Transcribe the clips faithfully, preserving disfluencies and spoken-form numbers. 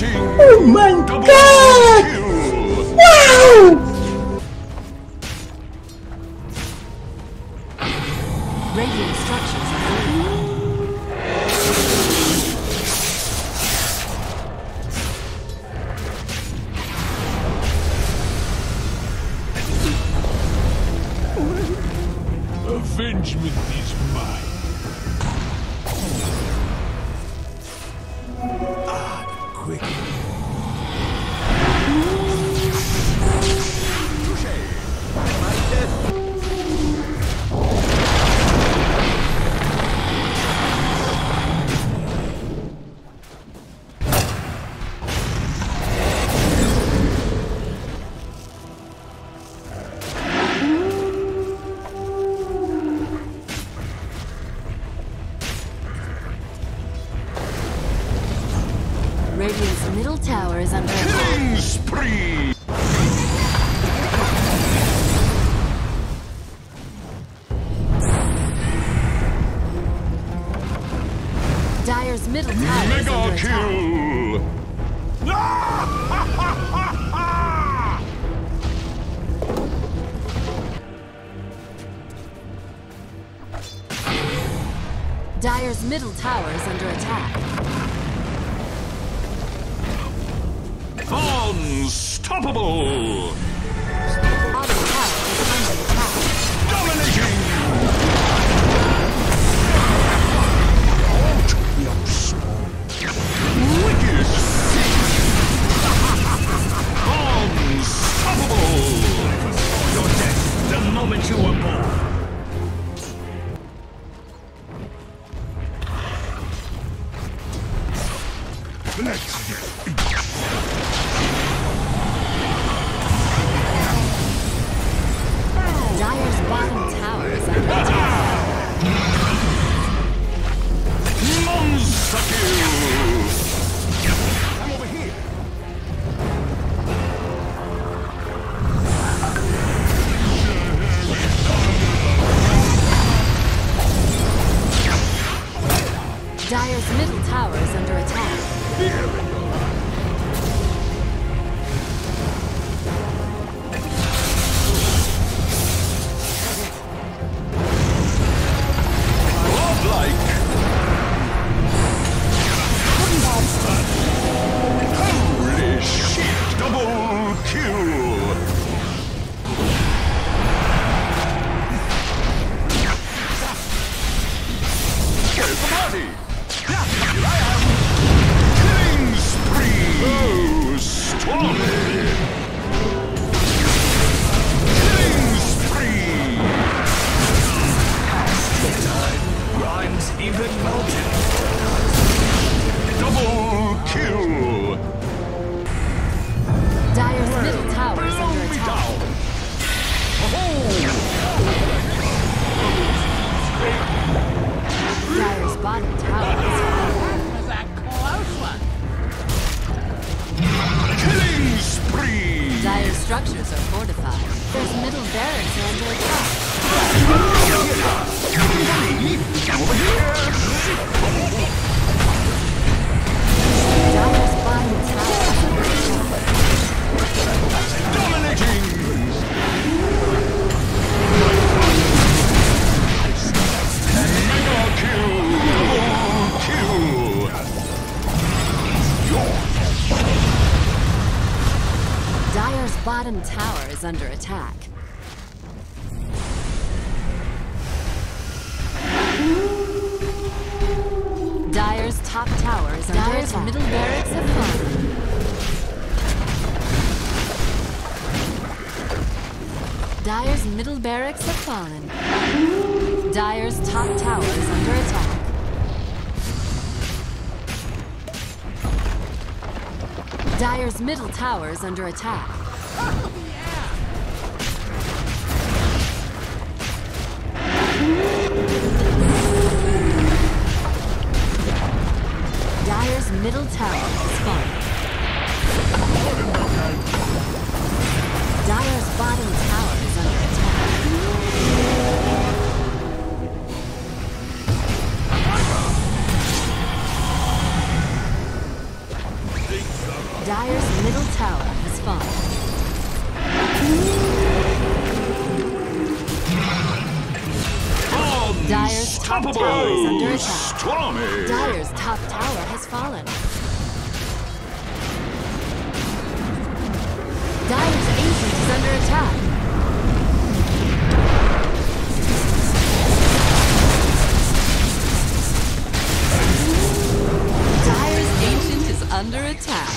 Oh my god! Wow! Radiant structures are fortified. Avengement is mine. Ah, the quick. Radiant's middle tower is under attack. Killing spree! Dire's middle tower is under Mega attack. kill! Dire's middle tower is under attack. Unstoppable! Bottom tower is under attack. Dominating! Wicked! Unstoppable! You're dead the moment you were born. Let's Dire's bottom tower is under attack. Monster kill! I'm over here. Dire's middle tower is under attack. Godlike! Holy shit! Double kill! Where's the party? Here I am! Killing spree! Oh, stormy! Killing spree! Rhymes even melted. Double kill! Dire's middle tower is under Blow me attack. down! Dire's bottom tower is Was a close one. Killing spree! Dire's structures are fortified. There's middle barracks are under attack. Over here! Dire's bottom tower is under attack. Dominating! Mega kill! Double kill! Dire's bottom tower is under attack. Dire's top tower is under Dire's attack. middle barracks have fallen. Dire's middle barracks have fallen. Dire's top tower is under attack. Dire's middle tower is under attack. Dire's middle tower is falling. Dire's bottom tower is under attack. Think so? Dire's middle tower has fallen. Dire's top tower is under attack. Stormy! Dire's top tower has fallen. Dire's ancient is under attack. Dire's ancient is under attack.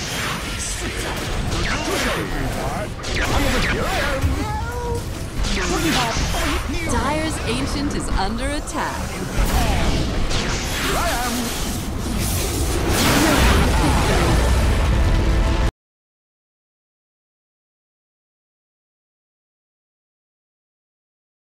Dire's ancient is under attack.